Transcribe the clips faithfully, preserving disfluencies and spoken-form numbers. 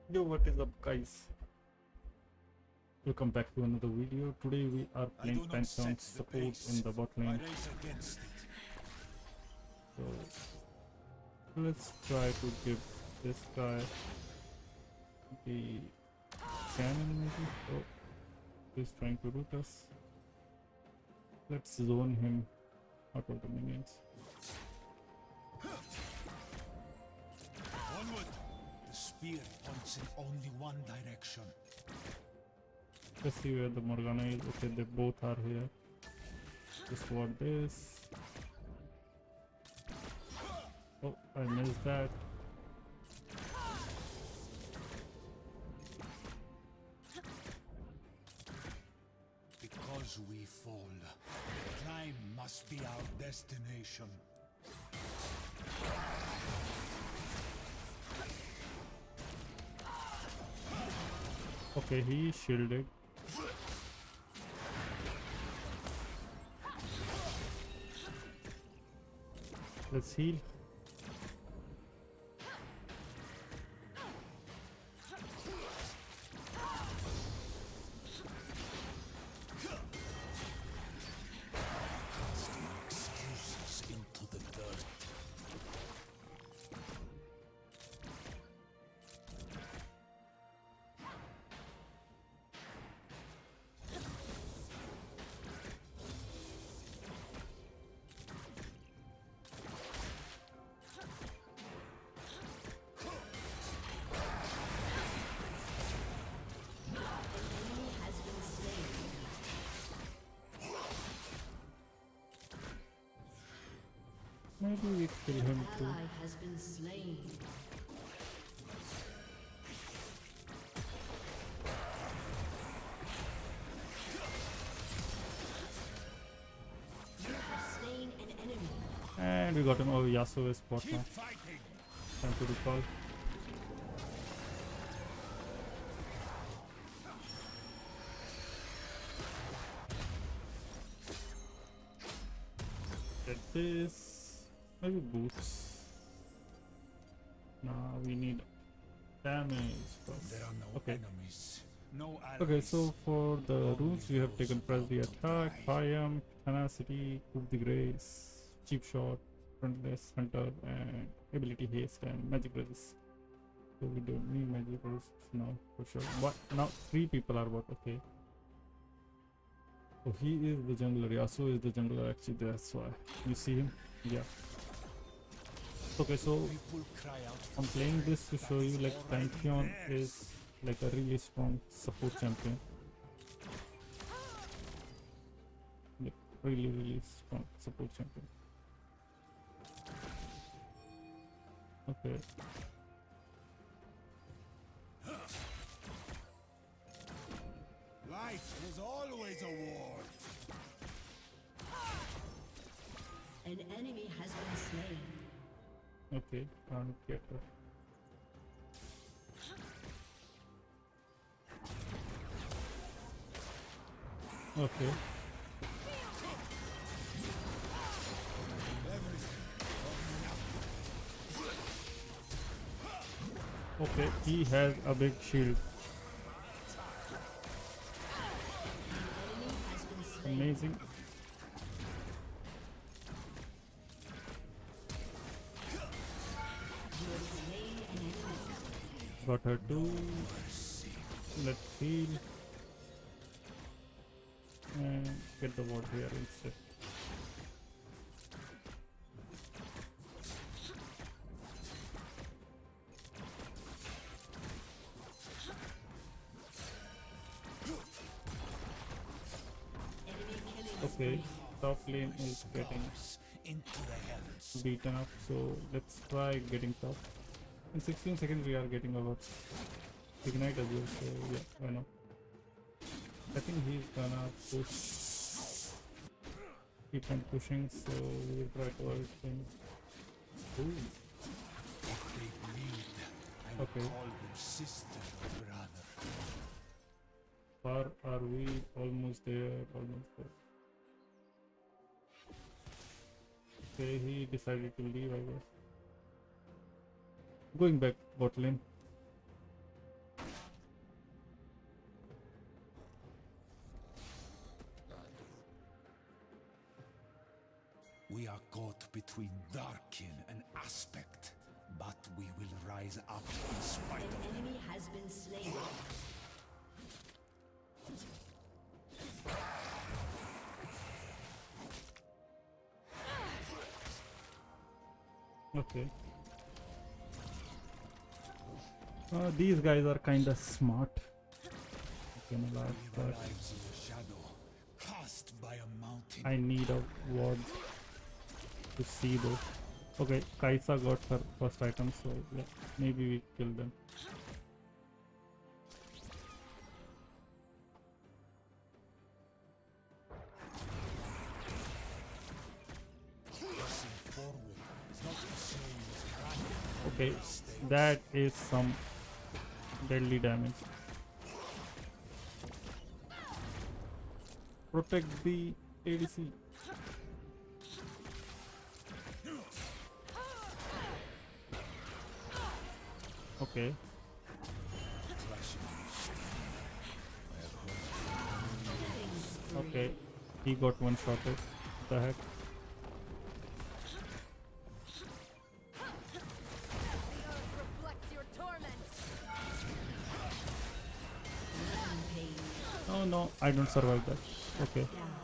Yo, what is up, guys? Welcome back to another video. Today we are playing Pantheon Support in the bot lane. So let's try to give this guy the cannon maybe. Oh, he's trying to root us. Let's zone him out of the minions. Onward! The spear points in only one direction. Let's see where the Morgana is. Okay, they both are here. Just what this. Oh, I missed that. Because we fall, climb must be our destination. Okay, he is shielded. Let's heal. Excuses into the dirt. Maybe we kill him too. Ally has been slain. You have slain an enemy. And we got him. Oh, Yasuo is spot now. Fighting! Time to recall. Get this. Maybe boots. Nah, we need damage first. There are no Okay. enemies. No allies. Okay, so for the runes we have taken press the attack, triumph, tenacity, coup de grace, cheap shot, frontless, hunter, and ability haste and magic resist. So we don't need magic resist now for sure. But now three people are what? Okay. So he is the jungler. Yasuo is the jungler actually. That's why you see him. Yeah. Okay, so People cry out for I'm playing this to show you like Pantheon is like a really strong support champion. Like really really strong support champion. Okay. life was always a war. An enemy has been slain. Okay, can't get her. Okay. Okay, he has a big shield. Amazing. Got her too. Let's heal. And get the ward here instead. Okay, top lane is getting Into the hells. beaten up, so let's try getting top. In sixteen seconds we are getting our ignite as well, so yeah, why not? I think he's gonna push, keep on pushing, so we will try to avoid him. Ooh, If they bleed, I will Okay. call them sister or brother. far are we? Almost there, almost there. Okay, he decided to leave, I guess. Going back bot lane. We are caught between Darkin and Aspect, but we will rise up in spite An of them. enemy has been slain. Okay. Uh, these guys are kinda smart. Okay, my last We've part. arrived in the shadow, cast by a mountain. I need a ward to see those. Okay, Kaisa got her first item, so yeah, maybe we kill them. Pressing forward is not the same as running. Okay, that is some deadly damage. Protect the A D C. Okay. Okay. He got one shotted. What the heck? Reflects your torment. Oh no, I don't survive that. Okay.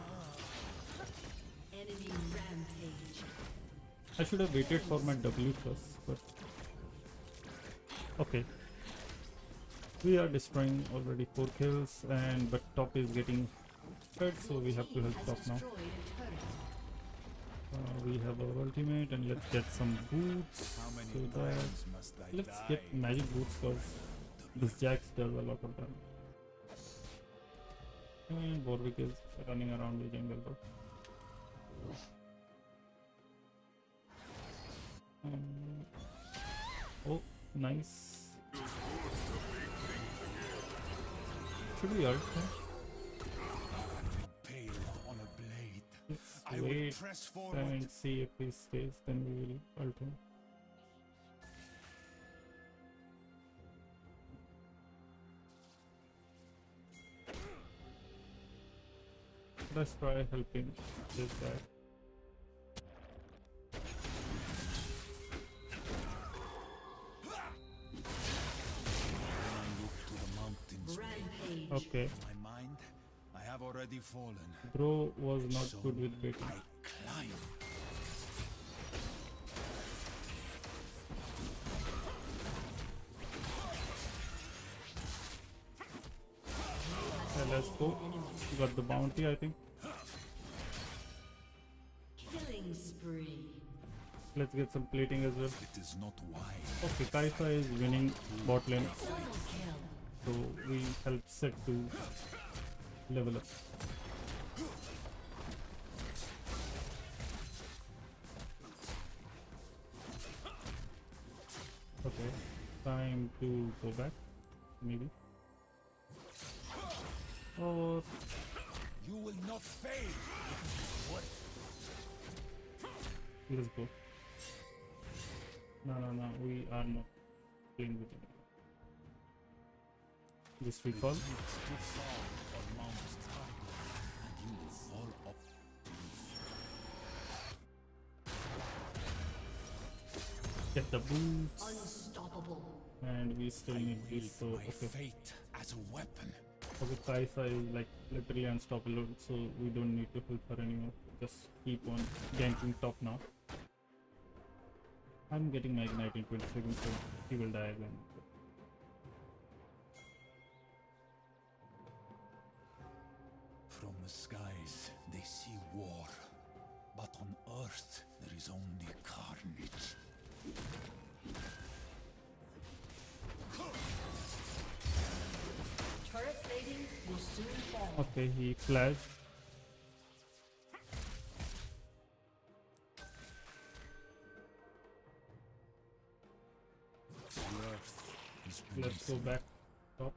Enemy rampage. I should have waited for my W first, but okay. We are destroying already four kills, and but top is getting hurt, so we have to help Has top now. destroyed a turret. Uh, we have our ultimate, and let's get some boots. How many So that times must I let's die? get magic boots because this Jax does a lot of damage. And Warwick is running around the jungle though. Um, oh, nice. Should we ult him? Pale on a blade. Let's I will wait press forward. and see if he stays, then we will ult him. Let's try helping this guy. When I look to the mountains, Rampage. Okay, in my mind, I have already fallen. bro was not So good with baiting. I climb. Okay, let's go. Got the bounty, I think. Killing spree. Let's get some plating as well. It is not wise. Okay, Kaisa is winning bot lane, Double kill. so we help Set to level up. Okay, time to go back, maybe. Or You will not fail. let's go. No, no, no, we are not playing with it. This we call. Too far on Mount Tiger, and you will fall off. Get the boots, Unstoppable. and we still need this. So My okay, fate as a weapon. okay, Kaisa is like literally unstoppable, so we don't need to help her anymore. Just keep on ganking top now. I'm getting my ignite in twenty seconds, so he will die again. From the skies, they see war. But on Earth, there is only carnage. Turret plating will soon fall. Okay, he flashed. The Earth is Let's go beneath back top.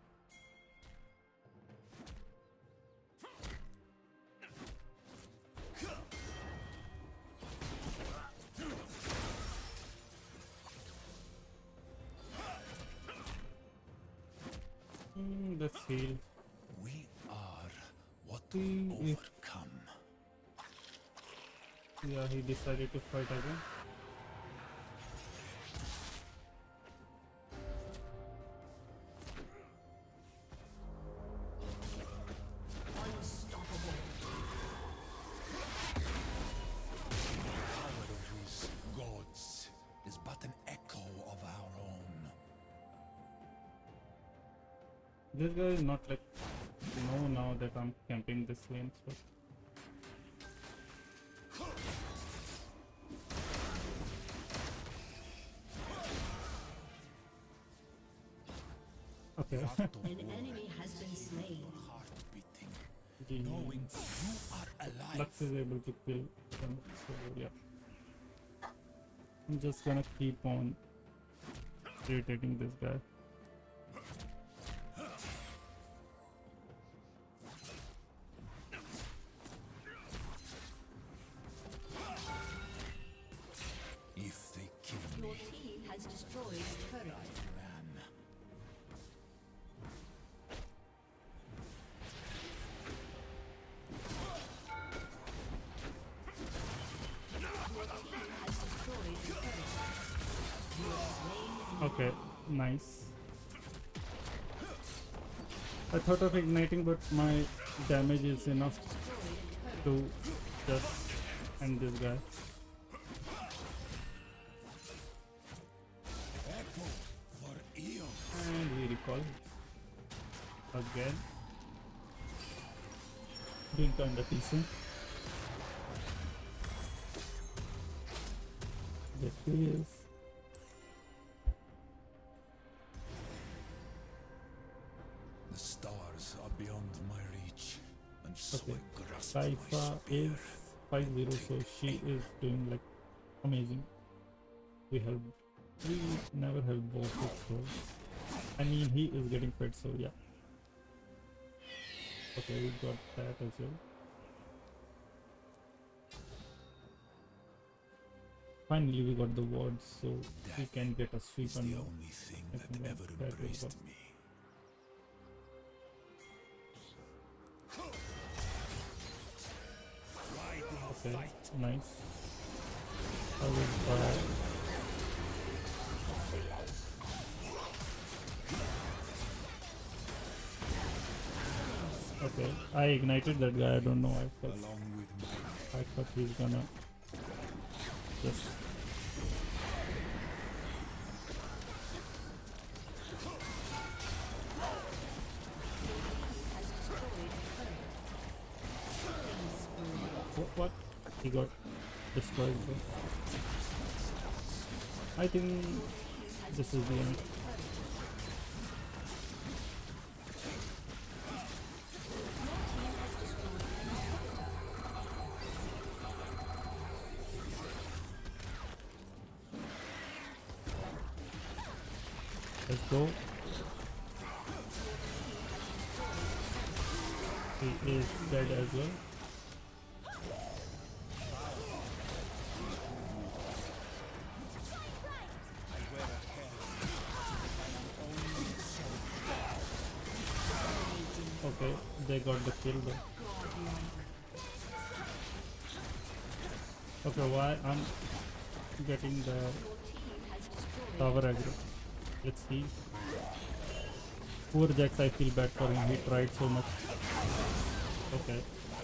Hmm, let's heal. We are what Hmm, we if- overcome. Yeah, he decided to fight again. Unstoppable. Power of these gods is but an echo of our own. This guy is not like know now that I'm camping this lane, so okay. An enemy has been slain. Heart beating, The knowing you are alive. Lux is able to kill them, so yeah. I'm just gonna keep on irritating this guy. If they kill Your me, team has destroyed a turret. man. Has destroyed a turret. You have slain an Okay, nice. I thought of igniting, but my damage is enough destroyed a turret. to just end this guy. Echo for eons. And we recall again. Doing kinda decent. That is. The stars are beyond my reach, and so Okay. I grasp my Saifa spear. is five zero, so she is doing like amazing. We have we never have both his souls. I mean, he is getting fed, so yeah. Okay, we got that as well. Finally, we got the wards, so we can get a sweep It's and the only thing I that think ever that will embraced work. me. Okay, nice. I will buy. Okay, I ignited that guy. I don't know. I thought, Along with my I thought he's gonna just. What? What? He got destroyed. Bro. I think this is the end. Let's go. He is dead as well. Okay, they got the kill though. Okay, why I'm getting the tower aggro? Let's see. Poor Jax, I feel bad for him. He tried so much. Okay.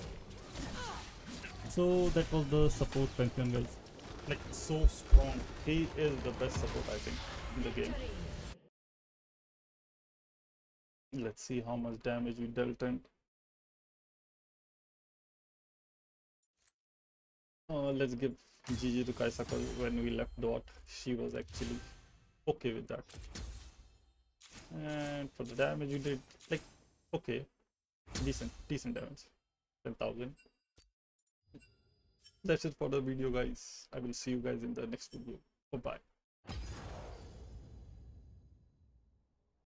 So that was the support Pantheon, guys. Like so strong. He is the best support, I think, in the game. Let's see how much damage we dealt and uh, let's give G G to Kaisa, because when we left Dot, she was actually okay with that. And for the damage we did, like, okay, decent, decent damage, ten thousand. That's it for the video, guys. I will see you guys in the next video. Bye bye.